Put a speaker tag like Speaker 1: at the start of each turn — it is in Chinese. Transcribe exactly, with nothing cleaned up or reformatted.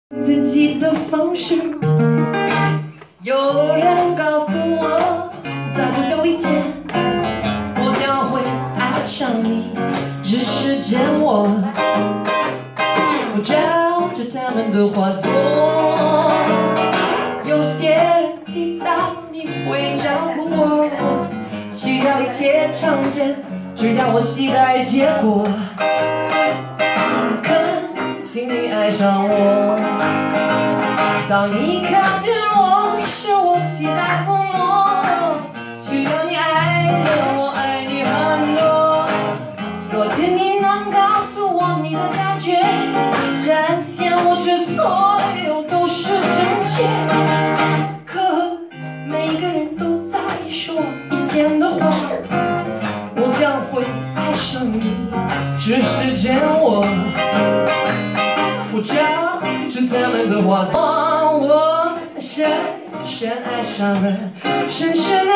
Speaker 1: 自己的方式。有人告诉我，在不久以前，我将会爱上你，只是见我，我照着他们的话做。有些人提到你会照顾我，需要一切成真，只要我期待结果。恳请你爱上我，当你靠近我时，我期待抚摸，需要你爱的我爱你很多。若天你能告诉我你的感觉，展现我这所有都是真切。可每个人都在说以前的话，我将会爱上你，只是见我，我照着他们的话，我深深爱上了，深深